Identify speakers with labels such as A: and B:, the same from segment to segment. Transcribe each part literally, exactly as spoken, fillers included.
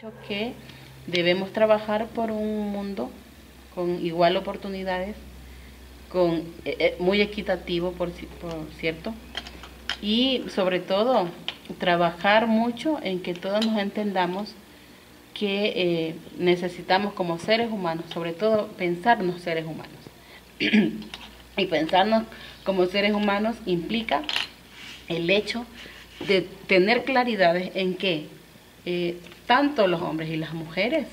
A: Que debemos trabajar por un mundo con igual oportunidades, con eh, muy equitativo, por, por cierto, y sobre todo trabajar mucho en que todos nos entendamos que eh, necesitamos como seres humanos, sobre todo pensarnos seres humanos. Y pensarnos como seres humanos implica el hecho de tener claridades en que eh, tanto los hombres y las mujeres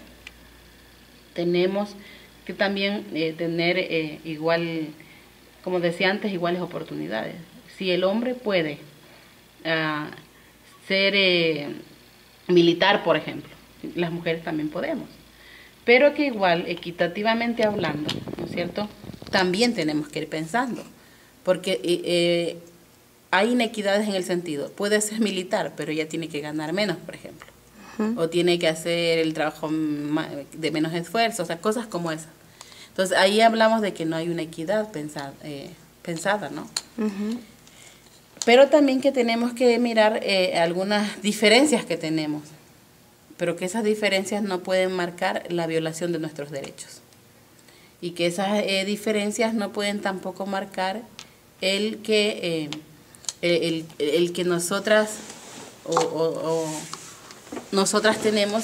A: tenemos que también eh, tener eh, igual, como decía antes, iguales oportunidades. Si el hombre puede uh, ser eh, militar, por ejemplo, las mujeres también podemos. Pero que igual, equitativamente hablando, ¿no es cierto?, también tenemos que ir pensando. Porque eh, hay inequidades en el sentido, puede ser militar, pero ella tiene que ganar menos, por ejemplo. Uh-huh. O tiene que hacer el trabajo de menos esfuerzo, o sea, cosas como esas. Entonces, ahí hablamos de que no hay una equidad pensada, eh, pensada ¿no? Uh-huh. Pero también que tenemos que mirar eh, algunas diferencias que tenemos, pero que esas diferencias no pueden marcar la violación de nuestros derechos. Y que esas eh, diferencias no pueden tampoco marcar el que, eh, el, el que nosotras o, o, o nosotras tenemos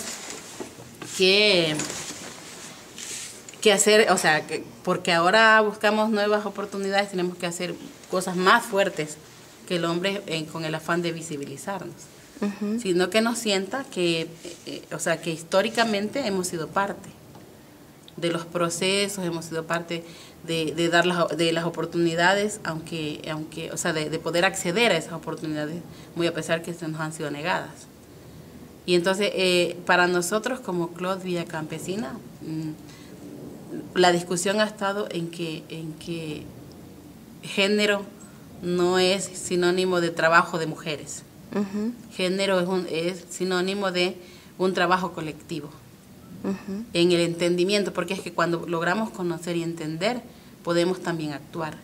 A: que, que hacer, o sea, que porque ahora buscamos nuevas oportunidades, tenemos que hacer cosas más fuertes que el hombre eh, con el afán de visibilizarnos. Uh-huh. Sino que nos sienta que, eh, o sea, que históricamente hemos sido parte de los procesos, hemos sido parte de, de dar las, de las oportunidades, aunque, aunque o sea, de, de poder acceder a esas oportunidades, muy a pesar que se nos han sido negadas. Y entonces, eh, para nosotros como Clot Villa Campesina, mmm, la discusión ha estado en que, en que género no es sinónimo de trabajo de mujeres. Uh-huh. Género es, un, es sinónimo de un trabajo colectivo. Uh-huh. En el entendimiento, porque es que cuando logramos conocer y entender, podemos también actuar.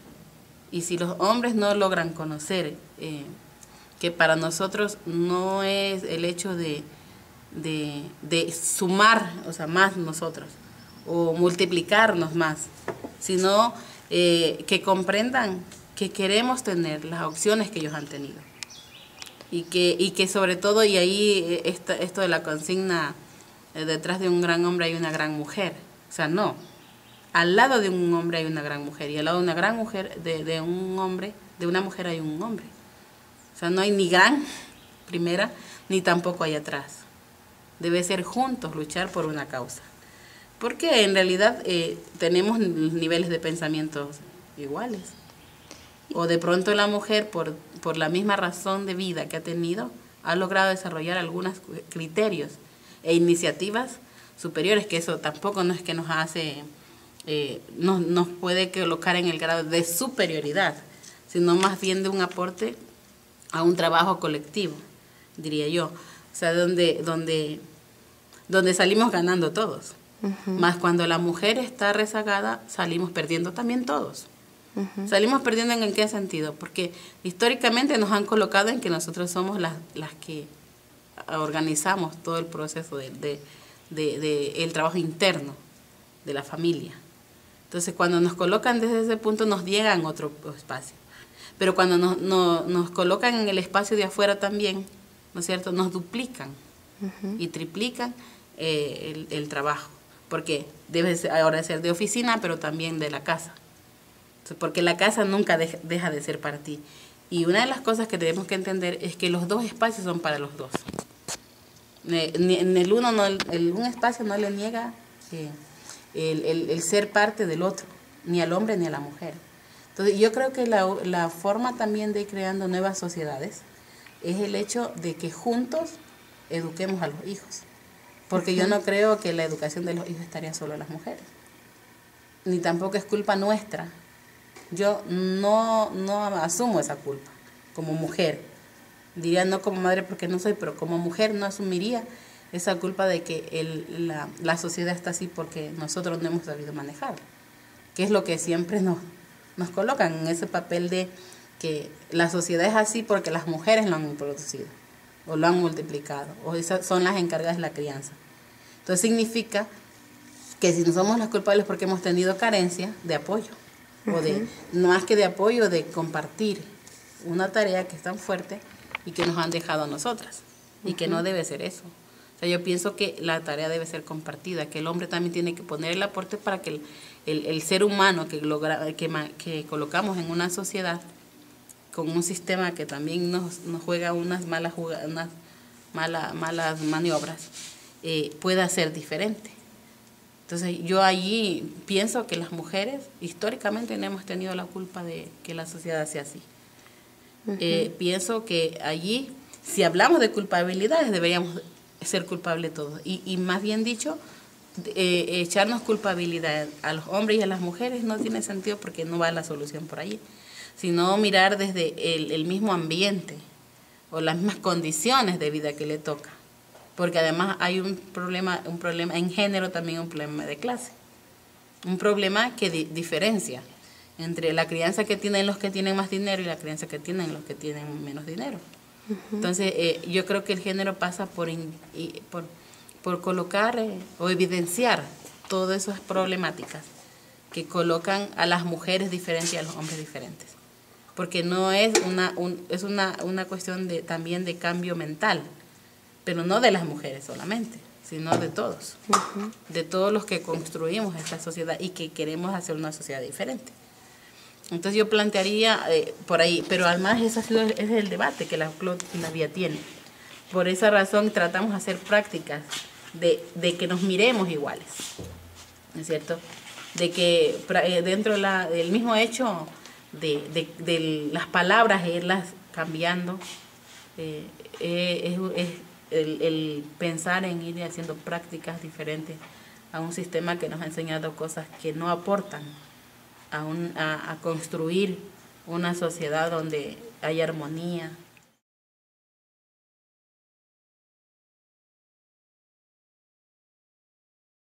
A: Y si los hombres no logran conocer, eh, que para nosotros no es el hecho de, de, de sumar, o sea, más nosotros, o multiplicarnos más, sino eh, que comprendan que queremos tener las opciones que ellos han tenido. Y que, y que sobre todo, y ahí esta, esto de la consigna, eh, detrás de un gran hombre hay una gran mujer. O sea, no. Al lado de un hombre hay una gran mujer. Y al lado de una gran mujer, de, de un hombre, de una mujer hay un hombre. O sea, no hay ni gran primera, ni tampoco hay atrás. Debe ser juntos luchar por una causa. Porque en realidad eh, tenemos niveles de pensamientos iguales. O de pronto la mujer, por, por la misma razón de vida que ha tenido, ha logrado desarrollar algunos criterios e iniciativas superiores, que eso tampoco no es que nos hace, eh, nos, nos puede colocar en el grado de superioridad, sino más bien de un aporte a un trabajo colectivo, diría yo. O sea, donde, donde, donde salimos ganando todos. Uh-huh. Más cuando la mujer está rezagada, salimos perdiendo también todos. Uh-huh. Salimos perdiendo en qué sentido, porque históricamente nos han colocado en que nosotros somos las, las que organizamos todo el proceso de, de, de, de el trabajo interno de la familia. Entonces cuando nos colocan desde ese punto nos llegan otro espacio, pero cuando nos, no, nos colocan en el espacio de afuera también, ¿no es cierto?, nos duplican. Uh-huh. Y triplican eh, el, el trabajo, porque debe ser, ahora ser de oficina, pero también de la casa. Porque la casa nunca deja, deja de ser para ti. Y una de las cosas que tenemos que entender es que los dos espacios son para los dos. En el uno, no, el, un espacio no le niega eh, el, el, el ser parte del otro, ni al hombre ni a la mujer. Entonces yo creo que la, la forma también de ir creando nuevas sociedades es el hecho de que juntos eduquemos a los hijos. Porque uh-huh. yo no creo que la educación de los hijos estaría solo a las mujeres. Ni tampoco es culpa nuestra. Yo no, no asumo esa culpa como mujer. Diría no como madre porque no soy, pero como mujer no asumiría esa culpa de que el, la, la sociedad está así porque nosotros no hemos sabido manejarla. Que es lo que siempre nos, nos colocan en ese papel de que la sociedad es así porque las mujeres lo han producido. o lo han multiplicado, o esas son las encargadas de la crianza. Entonces significa que si no somos las culpables porque hemos tenido carencia de apoyo, uh-huh. o de, no más que de apoyo, de compartir una tarea que es tan fuerte y que nos han dejado a nosotras, uh-huh. y que no debe ser eso. O sea, yo pienso que la tarea debe ser compartida, que el hombre también tiene que poner el aporte para que el, el, el ser humano que, logra, que, que colocamos en una sociedad con un sistema que también nos, nos juega unas malas, unas mala, malas maniobras, eh, pueda ser diferente. Entonces yo allí pienso que las mujeres históricamente no hemos tenido la culpa de que la sociedad sea así. Uh-huh. Eh, pienso que allí, si hablamos de culpabilidades, deberíamos ser culpables todos. Y, y más bien dicho, eh, echarnos culpabilidad a los hombres y a las mujeres no tiene sentido porque no va la solución por allí, sino mirar desde el, el mismo ambiente o las mismas condiciones de vida que le toca. Porque además hay un problema, un problema en género, también un problema de clase. Un problema que di, diferencia entre la crianza que tienen los que tienen más dinero y la crianza que tienen los que tienen menos dinero. Uh-huh. Entonces, eh, yo creo que el género pasa por, in, y, por, por colocar eh, o evidenciar todas esas problemáticas que colocan a las mujeres diferentes y a los hombres diferentes. Porque no es una, un, es una, una cuestión de, también de cambio mental, pero no de las mujeres solamente, sino de todos, uh-huh. de todos los que construimos esta sociedad y que queremos hacer una sociedad diferente. Entonces yo plantearía eh, por ahí, pero además ese, ha sido, ese es el debate que la CLOT todavía tiene. Por esa razón tratamos de hacer prácticas de, de que nos miremos iguales, ¿no es cierto? De que eh, dentro de la, del mismo hecho de, de, de las palabras, irlas cambiando, eh, eh, es, es el, el pensar en ir haciendo prácticas diferentes a un sistema que nos ha enseñado cosas que no aportan A, un, a, a construir una sociedad donde haya armonía,